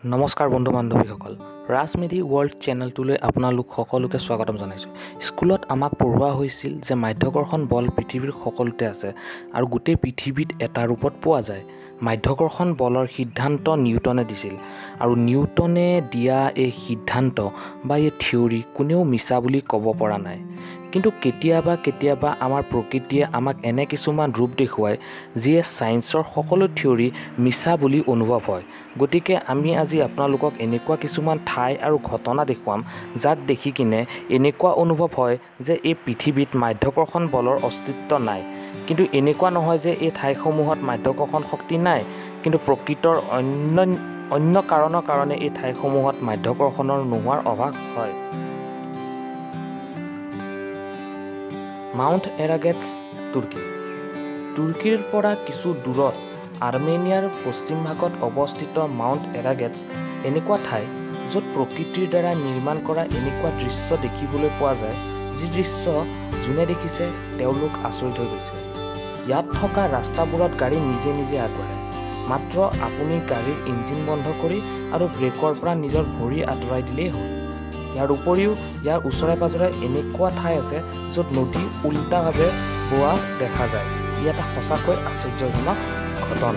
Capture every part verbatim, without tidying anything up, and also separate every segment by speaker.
Speaker 1: নমস্কাৰ বন্ধু বান্ধৱীসকল ৰাজমেধি ৱৰ্ল্ড চেনেলটোলৈ আপোনালোক সকলোকে স্বাগতম জনাইছোঁ। স্কুলত আমাক পঢ়োৱা হৈছিল যে মাধ্যাকৰ্ষণ বল পৃথিৱীৰ সকলোতে আছে আৰু গোটেই পৃথিৱীত এটা ৰূপত পোৱা যায়। মাধ্যাকৰ্ষণ বলৰ সিদ্ধান্ত নিউটনে দিছিল আৰু নিউটনে দিয়া এই সিদ্ধান্ত বা এই থিয়ৰী কোনেও মিছা বুলি ক'ব পৰা নাই। কিন্তু কেতিয়াবা কেতিয়াবা আমাৰ প্ৰকৃতিয়ে আমাক এনে কিছুমান ৰূপ দেখুৱায় যিয়ে ছায়েন্সৰ সকলো থিয়ৰী মিছা বুলি অনুভৱ হয়। গতিকে আমি আজি আপোনালোকক এনেকুৱা কিছুমান ঠাই আৰু ঘটনা দেখুৱাম যাক দেখি কিনে এনেকুৱা অনুভৱ হয় যে এই পৃথিৱীত মাধ্যাকৰ্ষণ বলৰ অস্তিত্ব নাই। কিন্তু এনেকুৱা নহয় যে এই ঠাইসমূহত মাধ্যাকৰ্ষণ শক্তি নাই, কিন্তু প্ৰকৃতৰ অন্য অন্য কাৰণৰ কাৰণে এই ঠাইসমূহত মাধ্যাকৰ্ষণৰ নোহোৱাৰ অভাৱ হয়। মাউণ্ট এৰাগেটছ তুৰ্কী। তুৰ্কীৰ পৰা কিছু দূৰত আৰ্মেনিয়াৰ পশ্চিম ভাগত অৱস্থিত মাউণ্ট এৰাগেটছ এনেকুৱা ঠাই য'ত প্ৰকৃতিৰ দ্বাৰা নিৰ্মাণ কৰা এনেকুৱা দৃশ্য দেখিবলৈ পোৱা যায় যি দৃশ্য যোনে দেখিছে তেওঁলোক আচৰিত হৈ গৈছে। ইয়াত থকা ৰাস্তাবোৰত গাড়ী নিজে নিজে আগবাঢ়ে, মাত্ৰ আপুনি গাড়ীৰ ইঞ্জিন বন্ধ কৰি আৰু ব্ৰেকৰ পৰা নিজৰ ভৰি আঁতৰাই দিলেই হ'ল। ইয়াৰ উপৰিও ইয়াৰ ওচৰে পাজৰে এনেকুৱা ঠাই আছে য'ত নদী উল্টাভাৱে বোৱা দেখা যায়। ই এটা সঁচাকৈ আশ্চৰ্যজনক ঘটনা।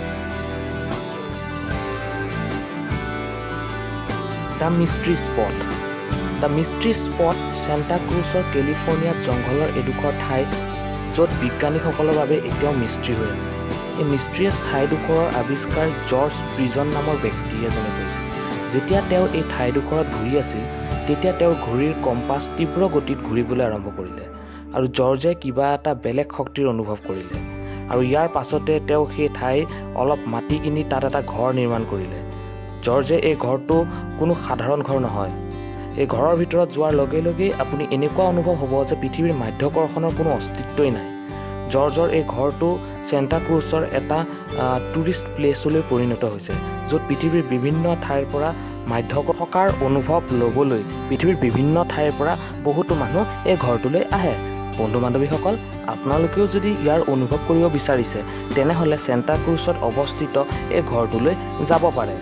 Speaker 1: The mystery spot. The mystery spot Santa ক্ৰুজৰ কেলিফৰ্ণিয়াত জংঘলৰ এডোখৰ ঠাই য'ত বিজ্ঞানীসকলৰ বাবে এতিয়াও মিষ্ট্ৰী হৈ আছে। এই মিষ্ট্ৰিয়াছ ঠাইডোখৰৰ আৱিষ্কাৰ জৰ্জ প্ৰিজন নামৰ ব্যক্তি এজনে কৰিছিল। যেতিয়া তেওঁ এই ঠাইডোখৰত ঘূৰি আছিল তেতিয়া তেওঁৰ ঘড়ীৰ কম্পাছ তীব্ৰ গতিত ঘূৰিবলৈ আৰম্ভ কৰিলে আৰু জৰ্জে কিবা এটা বেলেগ শক্তিৰ অনুভৱ কৰিলে আৰু ইয়াৰ পাছতে তেওঁ সেই ঠাই অলপ মাটি কিনি তাত এটা ঘৰ নিৰ্মাণ কৰিলে। জৰ্জে এই ঘৰটো কোনো সাধাৰণ ঘৰ নহয়। এই ঘৰৰ ভিতৰত যোৱাৰ লগে লগেই আপুনি এনেকুৱা অনুভৱ হ'ব যে পৃথিৱীৰ মাধ্যাকৰ্ষণৰ কোনো অস্তিত্বই নাই। জৰ্জৰ এই ঘৰটো চেণ্টা ক্ৰুজৰ এটা টুৰিষ্ট প্লেচলৈ পৰিণত হৈছে য'ত পৃথিৱীৰ বিভিন্ন ঠাইৰ পৰা মাধ্যাকৰ্ষণৰ অনুভৱ ল'বলৈ পৃথিৱীৰ বিভিন্ন ঠাইৰ পৰা বহুতো মানুহ এই ঘৰটোলৈ আহে। বন্ধু বান্ধৱীসকল, আপোনালোকেও যদি ইয়াৰ অনুভৱ কৰিব বিচাৰিছে তেনেহ'লে চেণ্টা ক্ৰুজত অৱস্থিত এই ঘৰটোলৈ যাব পাৰে।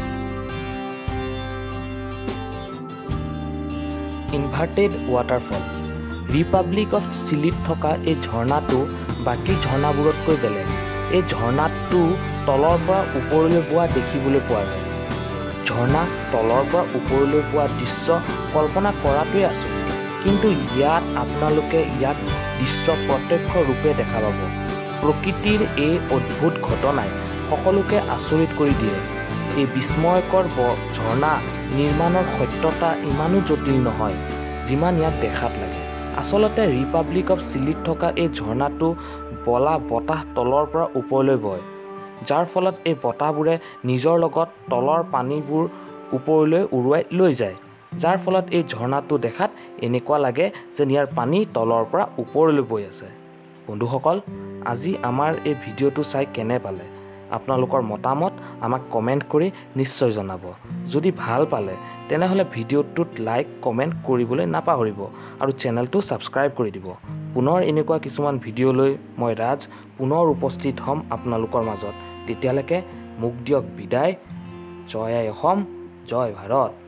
Speaker 1: Inverted waterfall. ৰিপাব্লিক অফ চিলিত থকা এই ঝৰ্ণাটো বাকী ঝৰ্ণাবোৰতকৈ বেলেগ। এই ঝৰ্ণাটো তলৰ পৰা ওপৰলৈ পোৱা দেখিবলৈ পোৱা যায়। ঝৰ্ণা তলৰ পৰা ওপৰলৈ পোৱা দৃশ্য কল্পনা কৰাটোৱে আচৰিত, কিন্তু ইয়াত আপোনালোকে ইয়াত দৃশ্য প্ৰত্যক্ষ ৰূপে দেখা পাব। প্ৰকৃতিৰ এই অদ্ভুত ঘটনাই সকলোকে আচৰিত কৰি দিয়ে। এই বিস্ময়কৰ ঝৰ্ণা নিৰ্মাণৰ সত্যতা ইমানো জটিল নহয় যিমান ইয়াক দেখাত লাগে। আচলতে ৰিপাব্লিক অফ চিলিত থকা এই ঝৰ্ণাটো বলা বতাহ তলৰ পৰা ওপৰলৈ বয়, যাৰ ফলত এই বতাহবোৰে নিজৰ লগত তলৰ পানীবোৰ ওপৰলৈ উৰুৱাই লৈ যায়, যাৰ ফলত এই ঝৰ্ণাটো দেখাত এনেকুৱা লাগে যেন ইয়াৰ পানী তলৰ পৰা ওপৰলৈ বৈ আছে। বন্ধুসকল, আজি আমাৰ এই ভিডিঅ'টো চাই কেনে পালে? আপোনালোকৰ মতামত আমাক কমেণ্ট কৰি নিশ্চয় জনাব। যদি ভাল পালে তেনেহ'লে ভিডিঅ'টোত লাইক কমেণ্ট কৰিবলৈ নাপাহৰিব আৰু চেনেলটো ছাবস্ক্ৰাইব কৰি দিব। পুনৰ এনেকুৱা কিছুমান ভিডিঅ'লৈ মই ৰাজ পুনৰ উপস্থিত হ'ম আপোনালোকৰ মাজত। তেতিয়ালৈকে মোক দিয়ক বিদায়। জয় আই অসম, জয় ভাৰত।